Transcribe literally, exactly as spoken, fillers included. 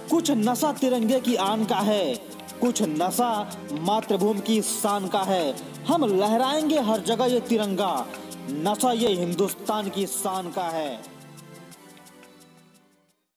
कुछ नशा तिरंगे की आन का है, कुछ नशा मातृभूमि की शान का है। हम लहराएंगे हर जगह ये तिरंगा, नशा ये हिंदुस्तान की शान का है।